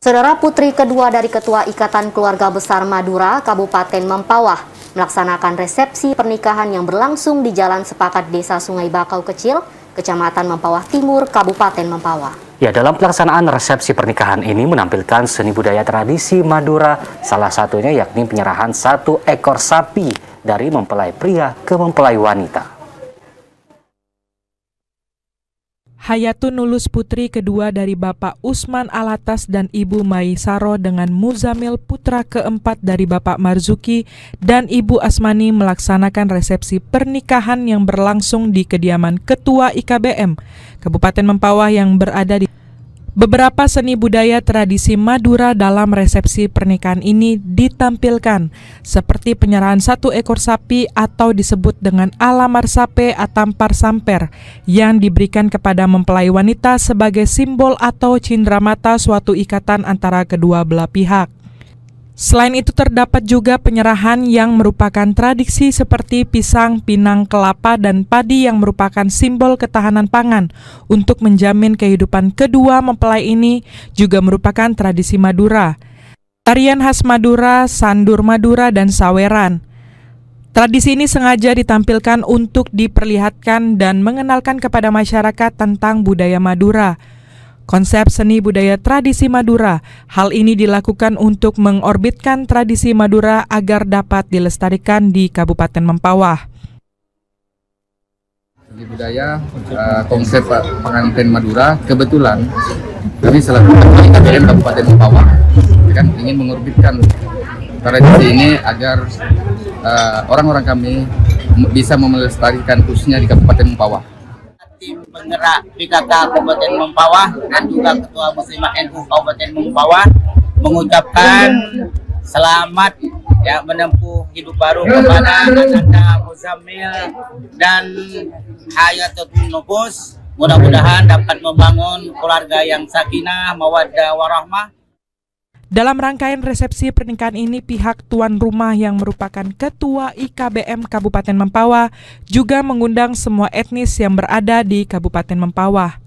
Saudara, putri kedua dari Ketua Ikatan Keluarga Besar Madura, Kabupaten Mempawah, melaksanakan resepsi pernikahan yang berlangsung di Jalan Sepakat Desa Sungai Bakau Kecil, Kecamatan Mempawah Timur, Kabupaten Mempawah. Ya, dalam pelaksanaan resepsi pernikahan ini menampilkan seni budaya tradisi Madura, salah satunya yakni penyerahan 1 ekor sapi dari mempelai pria ke mempelai wanita. Hayatun Nulus putri kedua dari Bapak Usman Alatas dan Ibu Maisaro dengan Muzamil putra keempat dari Bapak Marzuki dan Ibu Asmani melaksanakan resepsi pernikahan yang berlangsung di kediaman Ketua IKBM Kabupaten Mempawah yang berada di beberapa seni budaya tradisi Madura. Dalam resepsi pernikahan ini ditampilkan seperti penyerahan 1 ekor sapi atau disebut dengan alamar sape atampar samper yang diberikan kepada mempelai wanita sebagai simbol atau cindramata suatu ikatan antara kedua belah pihak. Selain itu terdapat juga penyerahan yang merupakan tradisi seperti pisang, pinang, kelapa, dan padi yang merupakan simbol ketahanan pangan. Untuk menjamin kehidupan kedua mempelai ini juga merupakan tradisi Madura. Tarian khas Madura, sandur Madura, dan saweran. Tradisi ini sengaja ditampilkan untuk diperlihatkan dan mengenalkan kepada masyarakat tentang budaya Madura. Konsep seni budaya tradisi Madura, hal ini dilakukan untuk mengorbitkan tradisi Madura agar dapat dilestarikan di Kabupaten Mempawah. Seni budaya, konsep pengantin Madura, kebetulan kami selaku IKBM Kabupaten Mempawah kan ingin mengorbitkan tradisi ini agar orang-orang kami bisa melestarikan khususnya di Kabupaten Mempawah. Tim penggerak PKK Kabupaten Mempawah dan juga Ketua Muslimat NU Kabupaten Mempawah mengucapkan selamat ya menempuh hidup baru kepada Ananda Muzamil dan Hayatun Nulus. Mudah-mudahan dapat membangun keluarga yang sakinah, mawaddah, warahmah. Dalam rangkaian resepsi pernikahan ini, pihak tuan rumah yang merupakan Ketua IKBM Kabupaten Mempawah juga mengundang semua etnis yang berada di Kabupaten Mempawah.